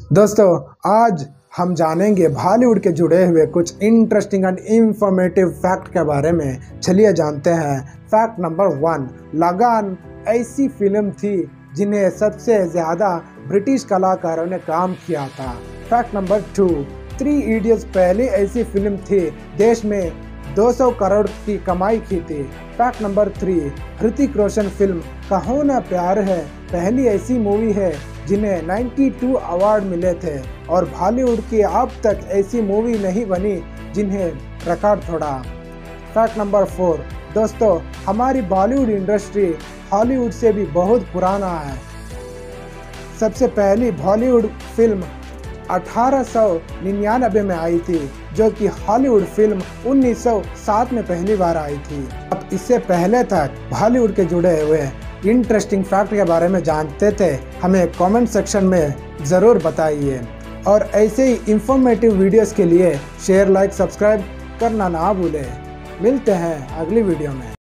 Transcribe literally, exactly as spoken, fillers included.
दोस्तों, आज हम जानेंगे बॉलीवुड के जुड़े हुए कुछ इंटरेस्टिंग एंड इंफॉर्मेटिव फैक्ट के बारे में। चलिए जानते हैं। फैक्ट नंबर वन, लगान ऐसी फिल्म थी जिन्हें सबसे ज़्यादा ब्रिटिश कलाकारों ने काम किया था। Fact number two, three idiots पहली ऐसी फिल्म थी देश में दो सौ करोड़ की कमाई की थी। Fact number three, Hrithik Roshan film कहो ना प्यार है पहली ऐसी मूवी है जिन्हें बानवे अवार्ड मिले थे और बॉलीवुड की अब तक ऐसी मूवी नहीं बनी जिन्हें रिकॉर्ड तोड़ा। फैक्ट नंबर फोर, दोस्तों हमारी बॉलीवुड इंडस्ट्री हॉलीवुड से भी बहुत पुराना है। सबसे पहली बॉलीवुड फिल्म अठारह सौ निन्यानवे में आई थी, जो कि हॉलीवुड फिल्म उन्नीस सौ सात में पहली बार आई थी। अब इससे पहले तक बॉलीवुड के जुड़े हुए इंटरेस्टिंग फैक्ट के बारे में जानते थे, हमें कमेंट सेक्शन में ज़रूर बताइए। और ऐसे ही इंफॉर्मेटिव वीडियोस के लिए शेयर, लाइक, सब्सक्राइब करना ना भूलें। मिलते हैं अगली वीडियो में।